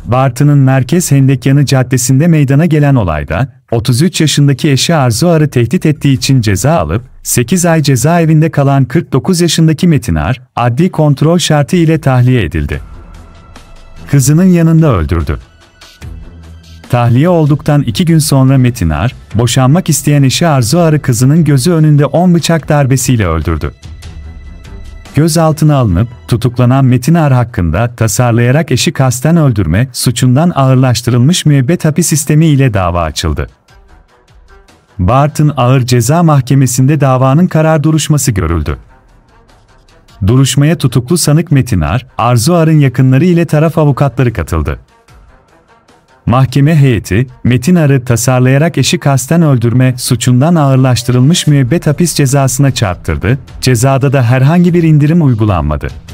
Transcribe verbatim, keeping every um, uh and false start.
Bartın'ın Merkez Hendekyanı Caddesi'nde meydana gelen olayda, otuz üç yaşındaki eşi Arzu Ar'ı tehdit ettiği için ceza alıp, sekiz ay cezaevinde kalan kırk dokuz yaşındaki Metin Ar, adli kontrol şartı ile tahliye edildi. Kızının yanında öldürdü. Tahliye olduktan iki gün sonra Metin Ar, boşanmak isteyen eşi Arzu Ar'ı kızının gözü önünde on bıçak darbesiyle öldürdü. Gözaltına alınıp tutuklanan Metin Ar hakkında tasarlayarak eşi kasten öldürme suçundan ağırlaştırılmış müebbet hapis sistemi ile dava açıldı. Bartın Ağır Ceza Mahkemesi'nde davanın karar duruşması görüldü. Duruşmaya tutuklu sanık Metin Ar, Arzu Ar'ın yakınları ile taraf avukatları katıldı. Mahkeme heyeti, Metin Ar'ı tasarlayarak eşi kasten öldürme suçundan ağırlaştırılmış müebbet hapis cezasına çarptırdı, cezada da herhangi bir indirim uygulanmadı.